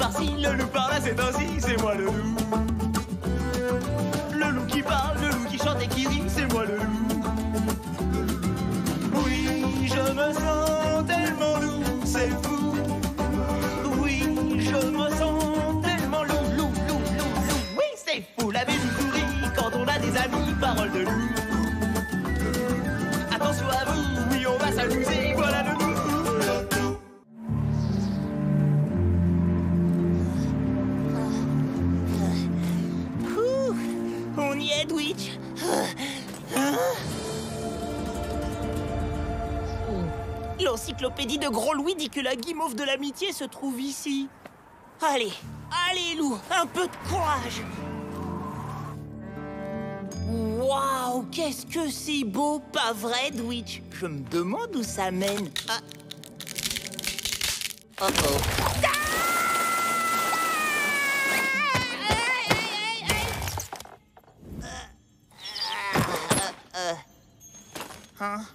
par-ci, le loup par-là, c'est ainsi, c'est moi le loup. Le loup qui parle, le loup qui chante et qui rit, c'est moi le loup. Oui, je me sens tellement loup, c'est fou. Oui, je me sens tellement loup, loup, loup, loup, loup. Oui, c'est fou, la vie nous sourit quand on a des amis, parole de loup. Attention à vous, oui, on va s'amuser, voilà le loup. On y est, Dwitch. L'encyclopédie de Gros Louis dit que la guimauve de l'amitié se trouve ici. Allez, allez, loup, un peu de courage. Waouh, qu'est-ce que c'est beau, pas vrai, Dwitch? Je me demande où ça mène. Ah. Oh oh. Hein?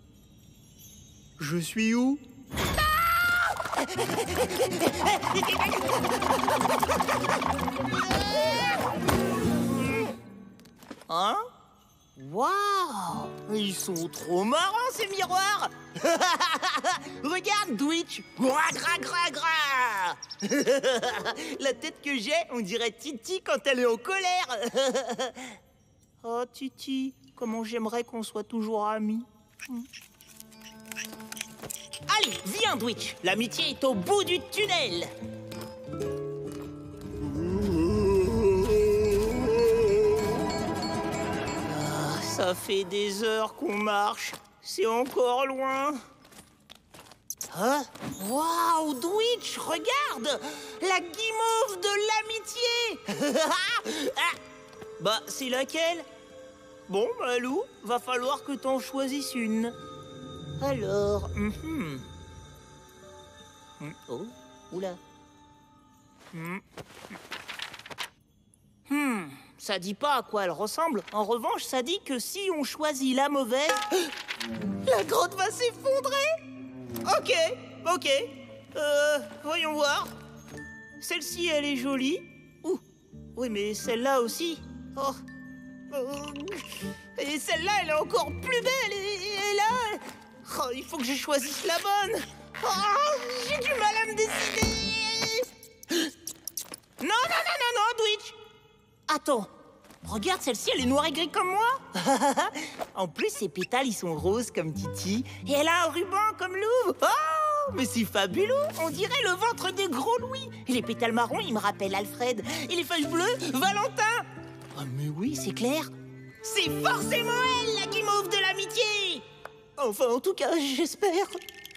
Je suis où? Hein? Waouh! Ils sont trop marrants, ces miroirs! Regarde, Dwitch! Gra, gra, gra, gra! La tête que j'ai, on dirait Titi quand elle est en colère! Oh, Titi, comment j'aimerais qu'on soit toujours amis. Allez, viens, Dwitch. L'amitié est au bout du tunnel. Ah, ça fait des heures qu'on marche. C'est encore loin. Hein? Waouh, Dwitch, regarde! La guimauve de l'amitié. Bah, c'est laquelle? Bon, bah, Lou, va falloir que t'en choisisses une. Alors, oh, oula. Ça dit pas à quoi elle ressemble. En revanche, ça dit que si on choisit la mauvaise, la grotte va s'effondrer. Ok. Voyons voir. Celle-ci, elle est jolie. Ouh, oui, mais celle-là aussi. Oh. Et celle-là, elle est encore plus belle. Et là... Oh, il faut que je choisisse la bonne. Oh, j'ai du mal à me décider. Non, Dwitch. Attends. Regarde, celle-ci, elle est noire et gris comme moi. En plus, ses pétales, ils sont roses comme Titi. Et elle a un ruban comme Lou. Oh, mais c'est fabuleux. On dirait le ventre de Gros Louis. Et les pétales marrons, ils me rappellent Alfred. Et les feuilles bleues, Valentin. Oh, mais oui, c'est clair. C'est forcément elle, la guimauve de l'amitié. Enfin, en tout cas, j'espère.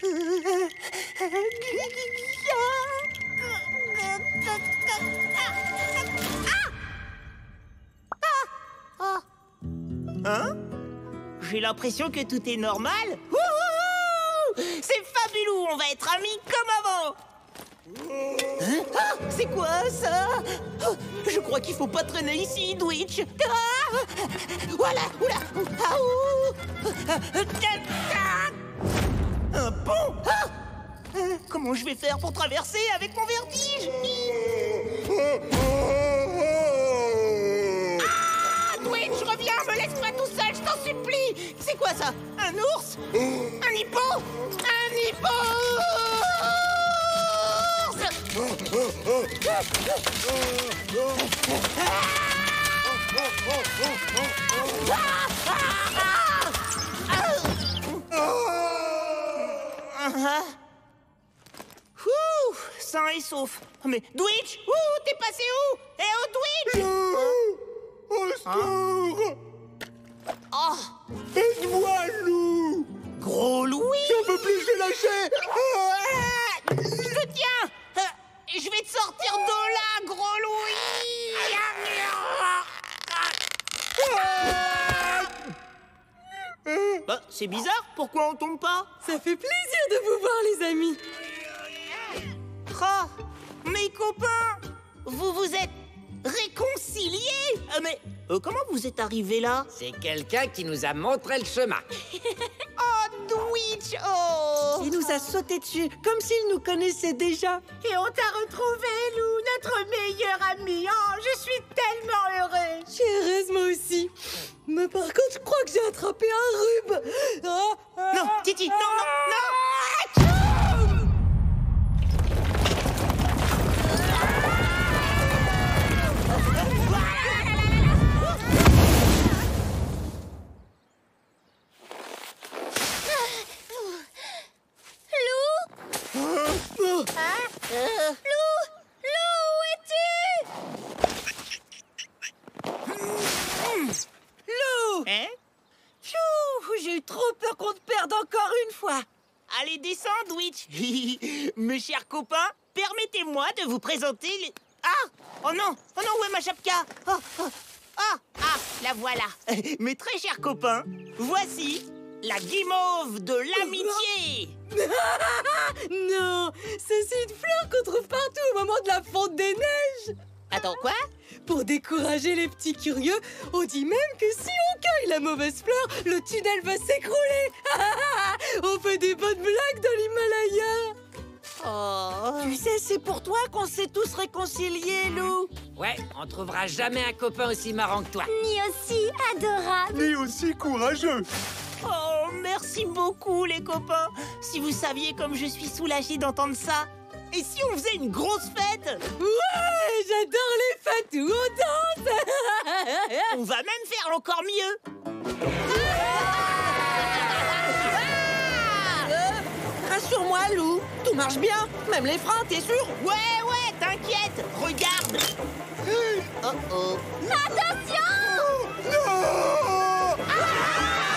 Hein? J'ai l'impression que tout est normal. C'est fabuleux, on va être amis comme avant. Hein? Ah, c'est quoi ça? Oh, je crois qu'il faut pas traîner ici, Dwitch. Ah, voilà, oula. Un pont? Ah, comment je vais faire pour traverser avec mon vertige? Ah, Dwitch, reviens, me laisse pas tout seul, je t'en supplie. C'est quoi ça? Un ours? Un hippo? Un hippo? Sain et sauf. Mais Dwitch, t'es passé où? Eh oh, Dwitch! Au secours! Oh! Aide-moi, Lou! Gros Louis! J'en peux plus, je vais lâcher! Je te tiens! Je vais te sortir de là, Gros Louis! Bah, c'est bizarre, pourquoi on tombe pas? Ça fait plaisir de vous voir, les amis. Oh, mes copains! Vous vous êtes réconciliés? Mais comment vous êtes arrivés là? C'est quelqu'un qui nous a montré le chemin. Oh, Dwitch! Oh! Et nous a sauté dessus, comme s'il nous connaissait déjà. Et on t'a retrouvé, Lou, notre meilleur ami. Oh, je suis tellement heureuse. Je suis heureuse, moi aussi. Mais par contre, je crois que j'ai attrapé un rhume. Non, Titi, non, non, non. Lou! Hein? Pfiou, j'ai eu trop peur qu'on te perde encore une fois. Allez, descends, Witch. Mes chers copains, permettez-moi de vous présenter les... Ah! Oh non, où est ma chapka? La voilà. Mes très chers copains, voici la guimauve de l'amitié. Non, c'est une fleur qu'on trouve partout au moment de la fonte des neiges. Attends, quoi? Pour décourager les petits curieux, on dit même que si on cueille la mauvaise fleur, le tunnel va s'écrouler. On fait des bonnes blagues dans l'Himalaya. Oh. Tu sais, c'est pour toi qu'on s'est tous réconciliés, Lou. Ouais, on trouvera jamais un copain aussi marrant que toi. Ni aussi adorable. Ni aussi courageux. Oh, merci beaucoup, les copains. Si vous saviez comme je suis soulagée d'entendre ça. Et si on faisait une grosse fête? Ouais, j'adore les fêtes où on danse. On va même faire encore mieux. Rassure-moi, Lou. Tout marche bien. Même les freins, t'es sûr? Ouais, t'inquiète. Regarde. Oh. Attention! Non! Ah!